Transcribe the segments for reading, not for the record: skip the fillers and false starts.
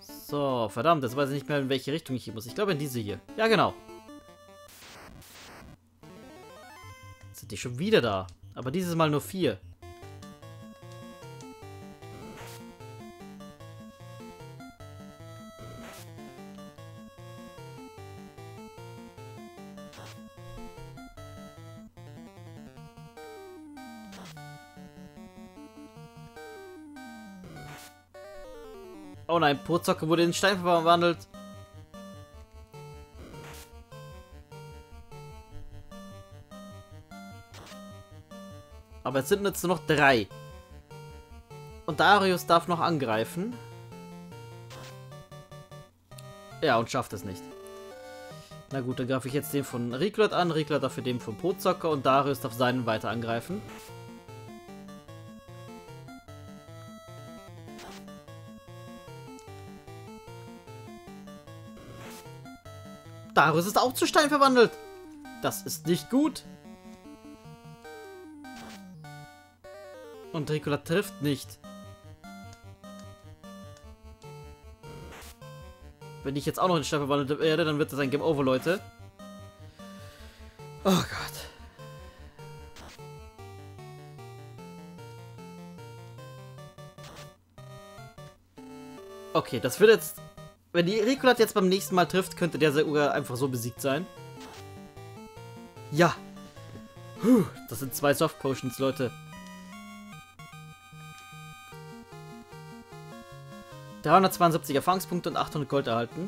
So, verdammt, jetzt weiß ich nicht mehr, in welche Richtung ich hier muss. Ich glaube in diese hier. Ja, genau. Jetzt sind die schon wieder da. Aber dieses Mal nur 4. Oh nein, Prozocke wurde in Stein verwandelt. Aber es sind jetzt nur noch 3. Und Darius darf noch angreifen. Ja, und schafft es nicht. Na gut, dann greife ich jetzt den von Riklot an. Riklot dafür den von Prozocke und Darius darf seinen weiter angreifen. Darius ist auch zu Stein verwandelt. Das ist nicht gut. Und Riklot trifft nicht. Wenn ich jetzt auch noch in Stein verwandelt werde, dann wird das ein Game Over, Leute. Oh Gott. Okay, das wird jetzt... Wenn die Rikolot jetzt beim nächsten Mal trifft, könnte der sogar einfach so besiegt sein. Ja. Puh, das sind 2 Soft Potions, Leute. 372 Erfahrungspunkte und 800 Gold erhalten.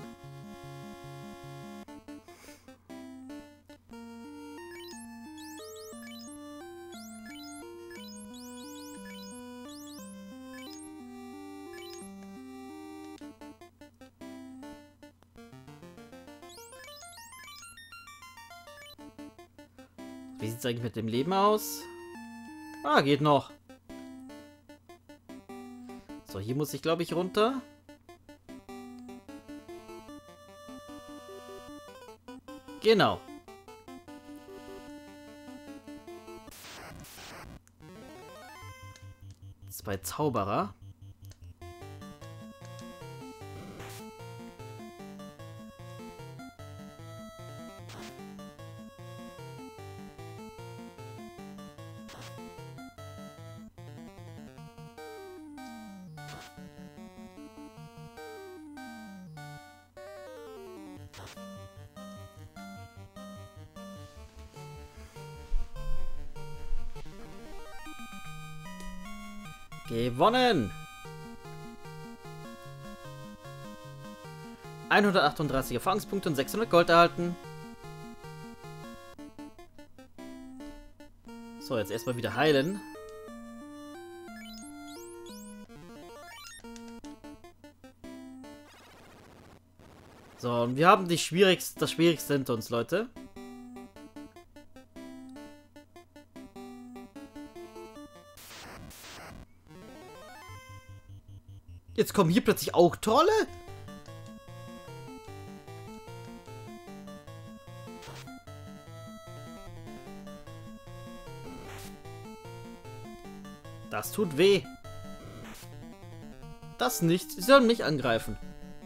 Wie sieht es eigentlich mit dem Leben aus? Ah, geht noch. So, hier muss ich, glaube ich, runter. Genau. Zwei Zauberer. Gewonnen! 138 Erfahrungspunkte und 600 Gold erhalten. So, jetzt erstmal wieder heilen. So, und wir haben das Schwierigste hinter uns, Leute. Jetzt kommen hier plötzlich auch Trolle? Das tut weh. Das nicht. Sie sollen mich angreifen.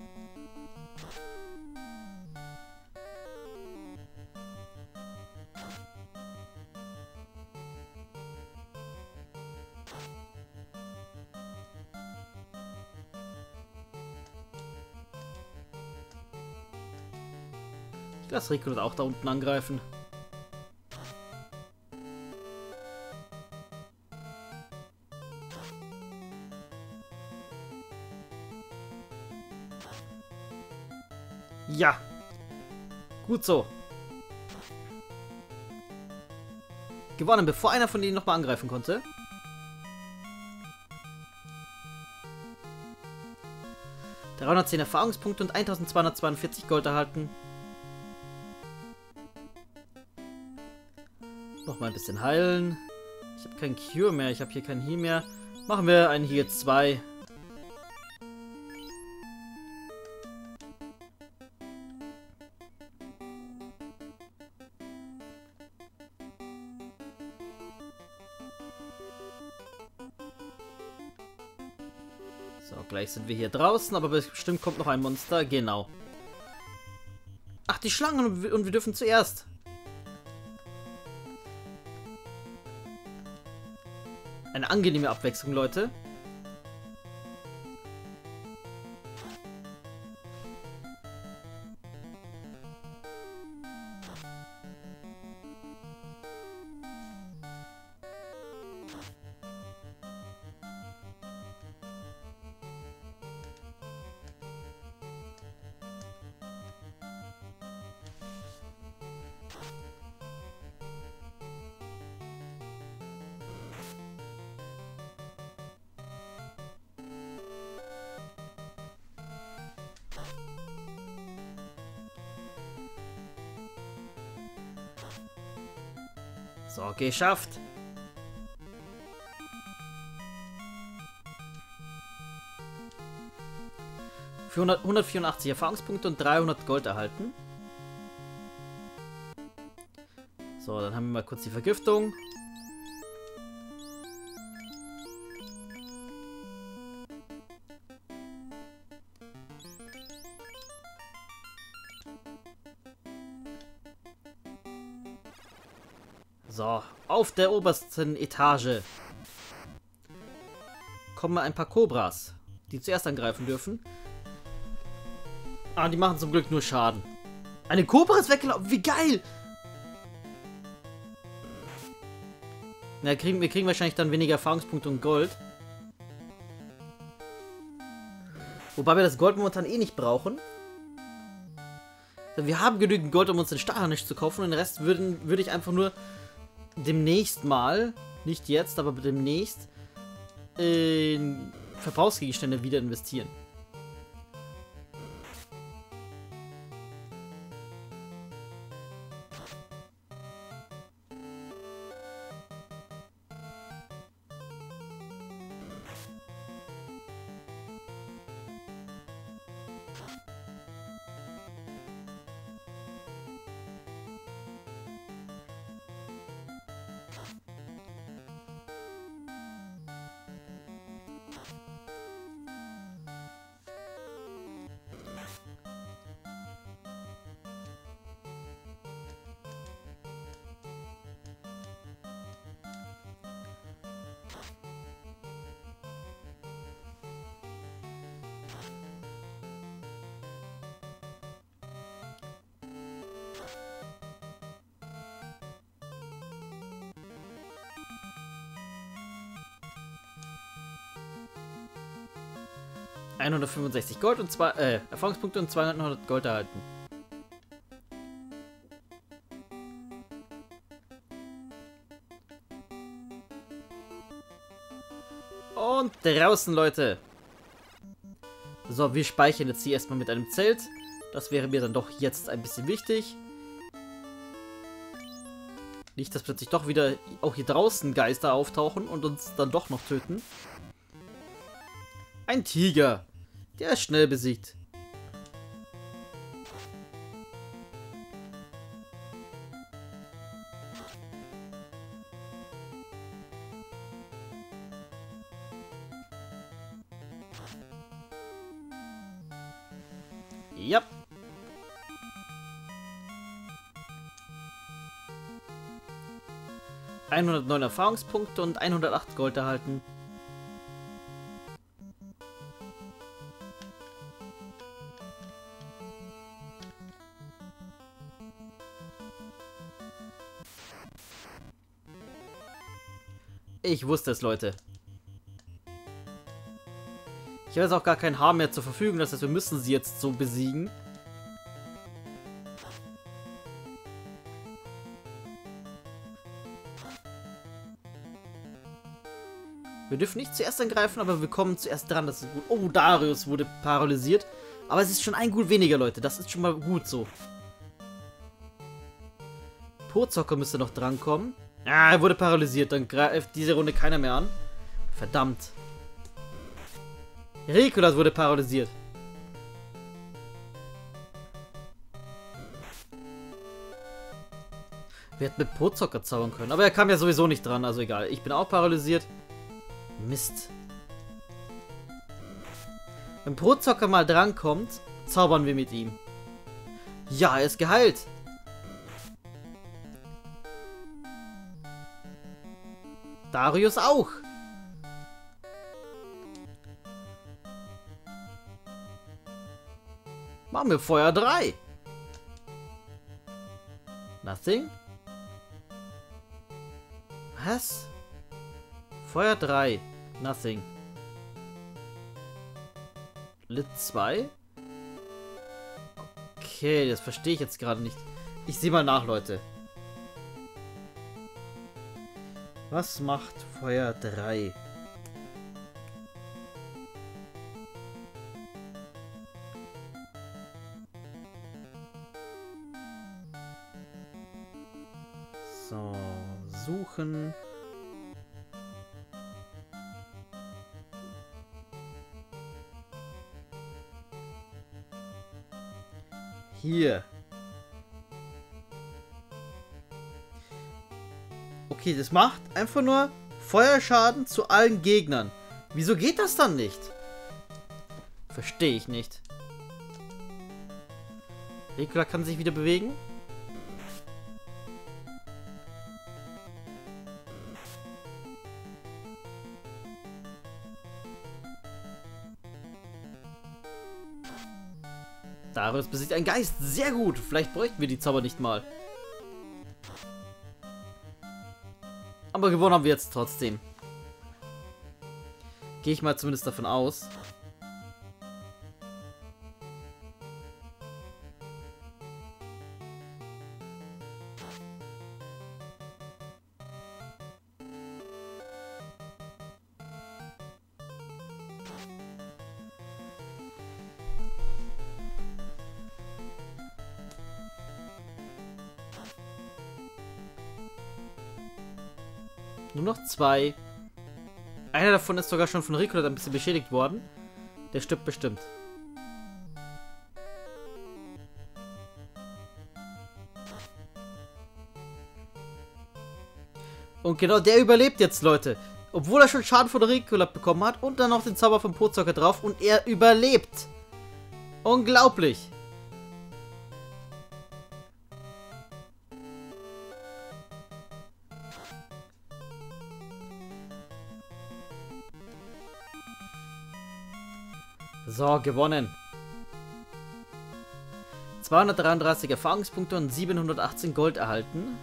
Ich lasse Rico auch da unten angreifen. Ja. Gut so. Gewonnen, bevor einer von denen nochmal angreifen konnte. ...310 Erfahrungspunkte und 1242 Gold erhalten. Nochmal ein bisschen heilen. Ich habe kein Cure mehr, ich habe hier kein Heal mehr. Machen wir einen hier 2. So, gleich sind wir hier draußen, aber bestimmt kommt noch ein Monster. Genau. Ach, die Schlangen und wir dürfen zuerst. Eine angenehme Abwechslung, Leute. So, geschafft. Für 184 Erfahrungspunkte und 300 Gold erhalten. So, dann haben wir mal kurz die Vergiftung. So, auf der obersten Etage kommen ein paar Kobras, die zuerst angreifen dürfen. Ah, die machen zum Glück nur Schaden. Eine Kobra ist weggelaufen, wie geil! Na, wir kriegen wahrscheinlich dann weniger Erfahrungspunkte und Gold. Wobei wir das Gold momentan eh nicht brauchen. Wir haben genügend Gold, um uns den Starharnisch zu kaufen, und den Rest würde ich einfach nur demnächst mal, nicht jetzt, aber demnächst, in Verbrauchsgegenstände wieder investieren. ...165 Gold und Erfahrungspunkte und 200 Gold erhalten. Und draußen, Leute. So, wir speichern jetzt hier erstmal mit einem Zelt. Das wäre mir dann doch jetzt ein bisschen wichtig. Nicht, dass plötzlich doch wieder auch hier draußen Geister auftauchen und uns dann doch noch töten. Ein Tiger. Der ist schnell besiegt. Ja. ...109 Erfahrungspunkte und 108 Gold erhalten. Ich wusste es, Leute. Ich habe jetzt auch gar kein Haar mehr zur Verfügung, das heißt, wir müssen sie jetzt so besiegen. Wir dürfen nicht zuerst angreifen, aber wir kommen zuerst dran, das ist gut. Oh, Darius wurde paralysiert. Aber es ist schon ein Gut weniger, Leute, das ist schon mal gut so. Pozocker müsste noch drankommen. Ah, er wurde paralysiert. Dann greift diese Runde keiner mehr an. Verdammt. Rikulas wurde paralysiert. Wir hätten mit Pozocker zaubern können. Aber er kam ja sowieso nicht dran. Also egal. Ich bin auch paralysiert. Mist. Wenn Brotzocker mal drankommt, zaubern wir mit ihm. Ja, er ist geheilt. Darius auch. Machen wir Feuer 3. Nothing? Was? Feuer 3. Nothing. Lit 2? Okay, das verstehe ich jetzt gerade nicht. Ich sehe mal nach, Leute. Was macht Feuer 3? So, suchen. Hier. Okay, das macht einfach nur Feuerschaden zu allen Gegnern. Wieso geht das dann nicht? Verstehe ich nicht. Ricola kann sich wieder bewegen. Darius besiegt einen Geist. Sehr gut. Vielleicht bräuchten wir die Zauber nicht mal. Aber gewonnen haben wir jetzt trotzdem. Gehe ich mal zumindest davon aus. Nur noch 2. Einer davon ist sogar schon von Ricola ein bisschen beschädigt worden. Der stirbt bestimmt. Und genau der überlebt jetzt, Leute. Obwohl er schon Schaden von Ricola bekommen hat und dann noch den Zauber vom Brotzocker drauf und er überlebt. Unglaublich. So, gewonnen. 233 Erfahrungspunkte und 718 Gold erhalten.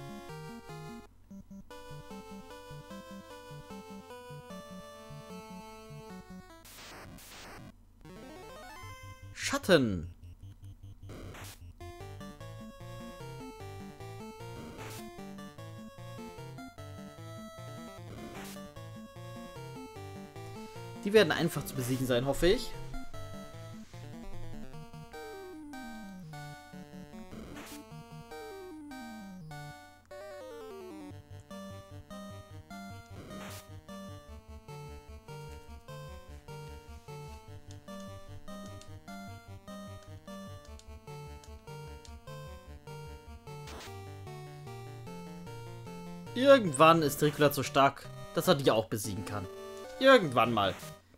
Schatten. Die werden einfach zu besiegen sein, hoffe ich. Irgendwann ist Ricola so stark, dass er die auch besiegen kann. Irgendwann mal.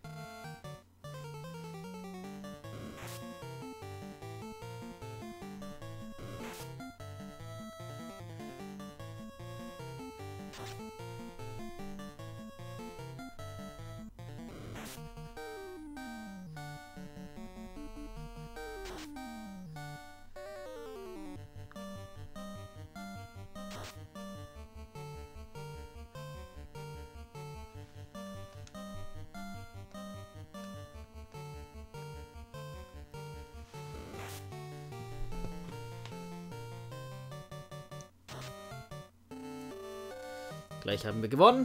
Gleich haben wir gewonnen.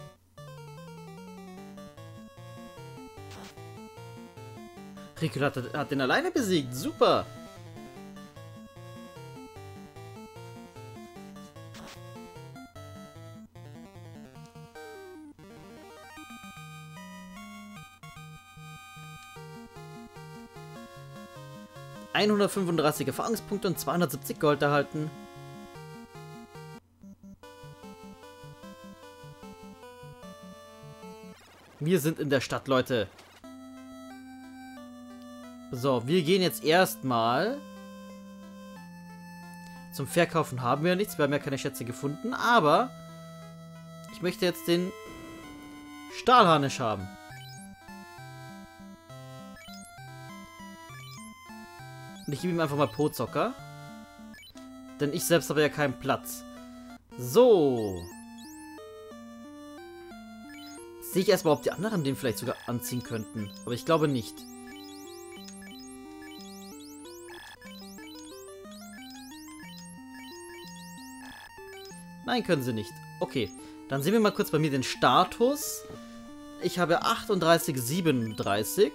Ricola hat den alleine besiegt. Super. ...135 Erfahrungspunkte und 270 Gold erhalten. Wir sind in der Stadt, Leute. So, wir gehen jetzt erstmal zum Verkaufen. Haben wir ja nichts. Wir haben ja keine Schätze gefunden. Aber ich möchte jetzt den Stahlharnisch haben. Und ich gebe ihm einfach mal Pozocker. Denn ich selbst habe ja keinen Platz. So. Jetzt sehe ich erstmal, ob die anderen den vielleicht sogar anziehen könnten. Aber ich glaube nicht. Nein, können sie nicht. Okay, dann sehen wir mal kurz bei mir den Status. Ich habe 38, 37.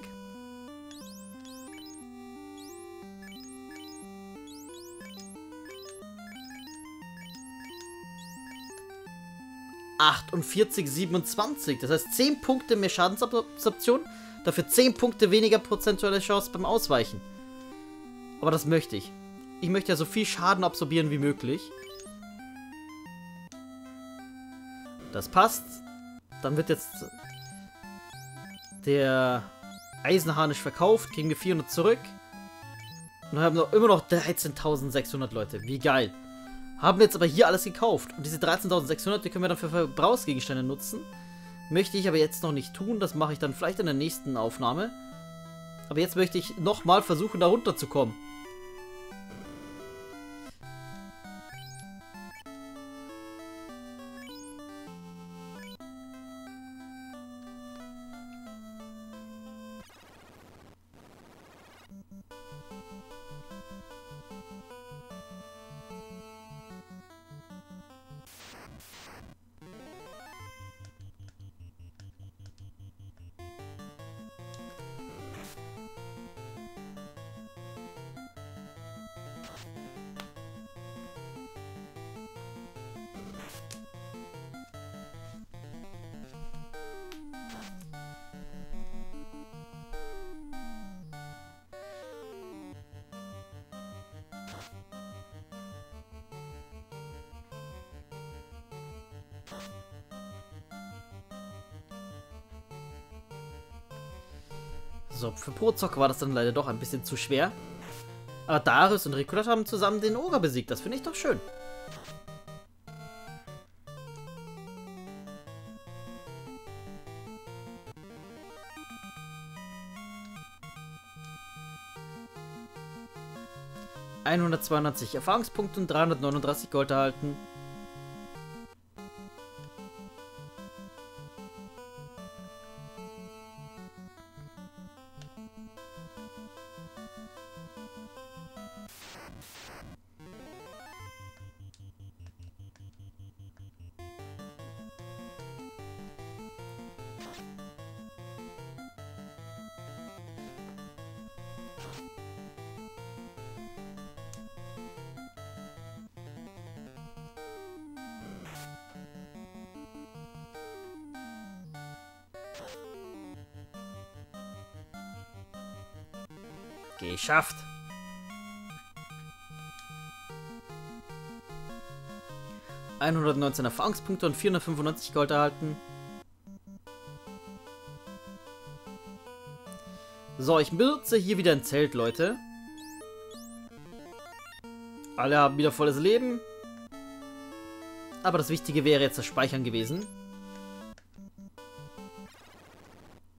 Und 27. Das heißt 10 Punkte mehr Schadensabsorption, dafür 10 Punkte weniger prozentuelle Chance beim Ausweichen. Aber das möchte ich. Ich möchte ja so viel Schaden absorbieren wie möglich. Das passt. Dann wird jetzt der Eisenharnisch verkauft. Kriegen wir 400 zurück. Und haben immer noch 13.600 Leute. Wie geil. Haben wir jetzt aber hier alles gekauft. Und diese 13.600, die können wir dann für Verbrauchsgegenstände nutzen. Möchte ich aber jetzt noch nicht tun. Das mache ich dann vielleicht in der nächsten Aufnahme. Aber jetzt möchte ich nochmal versuchen, da runterzukommen. So, für Pozocker war das dann leider doch ein bisschen zu schwer. Aber Darius und Ricola haben zusammen den Ogre besiegt. Das finde ich doch schön. ...192 Erfahrungspunkte und 339 Gold erhalten. Geschafft. ...119 Erfahrungspunkte und 495 Gold erhalten. So, ich benutze hier wieder ein Zelt, Leute. Alle haben wieder volles Leben. Aber das Wichtige wäre jetzt das Speichern gewesen.